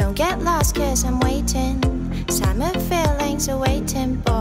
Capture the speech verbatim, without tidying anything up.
Don't get lost cause I'm waiting. Summer feelings are waiting, boy.